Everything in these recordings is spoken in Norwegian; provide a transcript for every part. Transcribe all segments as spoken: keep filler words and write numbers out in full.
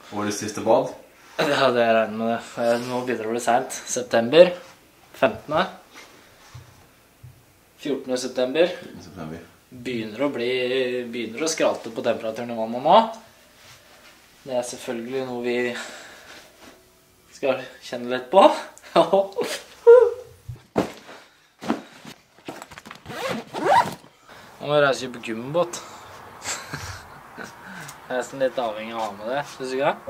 Årets siste bad? Ja, det er regnet med det. Nå begynner det å bli sent. September. femtende. fjortende september. september. Begynner å bli, begynner å skralte på temperaturen i vannet nå. Det er selvfølgelig noe vi skal kjenne litt på. Nå må jeg reise på gummibåt. Jeg er nesten litt avhengig av å ha med det, synes du ikke det?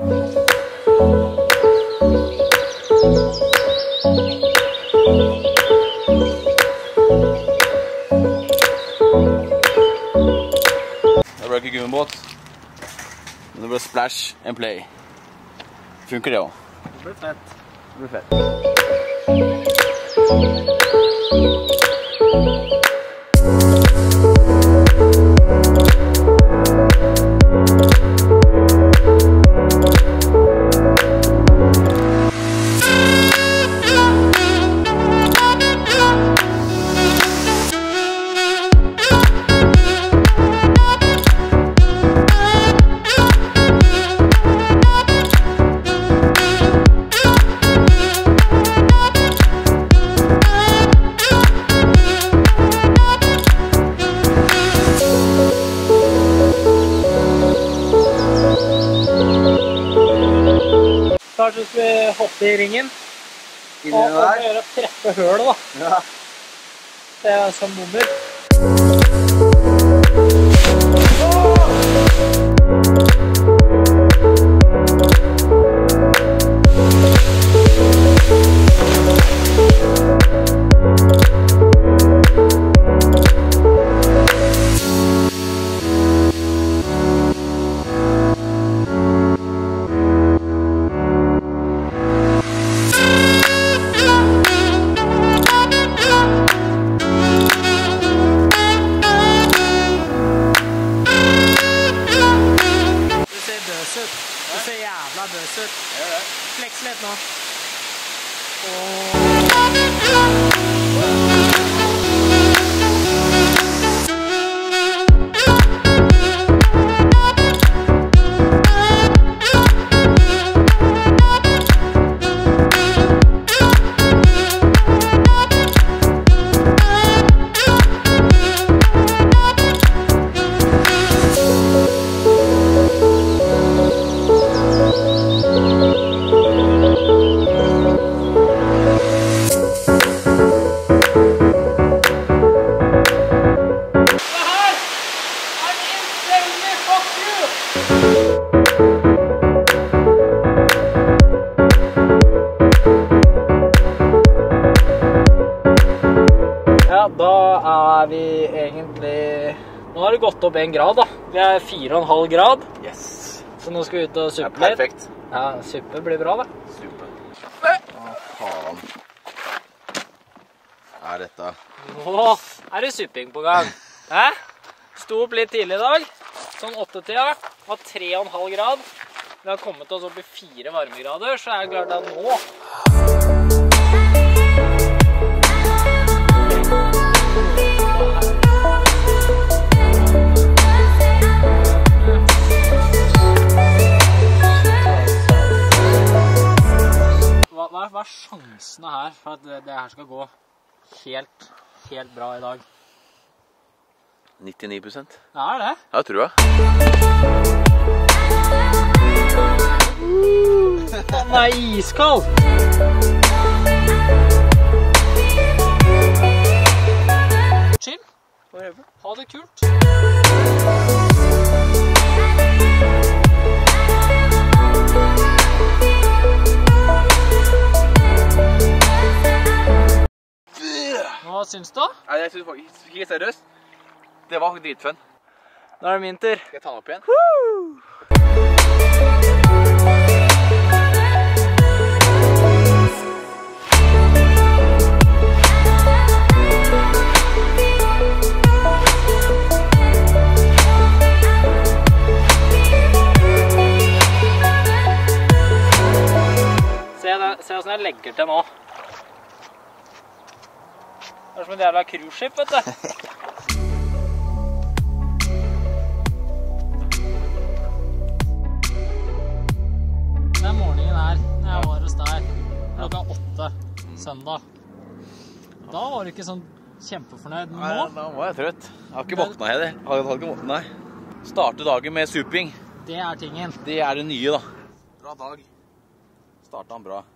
Det ble ikke gummibåt, men det ble splash and play. Funker det også? Det blir fett. Det blir fett. Kanskje skal vi hoppe i ringen. Inn i Og den der? gjøre treffe høl da. Ja. Det er som bomber. Du ser jævla bøs ut. Fleks litt nå. Ja, da er vi egentlig... Nå har det gått opp en grad da. Vi er fire og en halv grad. Yes. Så nå skal vi ut og suppe litt. Ja, perfekt. Ja, suppe blir bra da. Super. Hva faen er dette? Nå er det supping på gang. Hæ? Sto opp litt tidlig i dag. Sånn åttetida. Var tre og en halv grad. Vi har kommet oss opp i fire varmegrader, så er det klart at nå... Hva, hva, er, hva er sjansene her for at det, det her skal gå helt, helt bra i dag? nittini prosent. Ja, er det? Ja, tror jeg. Den er iskald! Chill. Ha det kult. Hva syns du? Nei, jeg synes faktisk, helt seriøst, det var dritfun. Da er det min tur. Skal jeg ta den opp igjen? Woo! Se hvordan jeg legger til nå. Det er som et jævla cruiseskip, vet du. søndag. Da var du ikke sånn kjempefornøyd, men Nei, nå, da var jeg trøtt. Jeg har ikke våknet heller. Jeg har, har ikke våknet, nei. Starte dagen med suping. det er tingen. Det er det nye da. Bra dag. Startet han bra.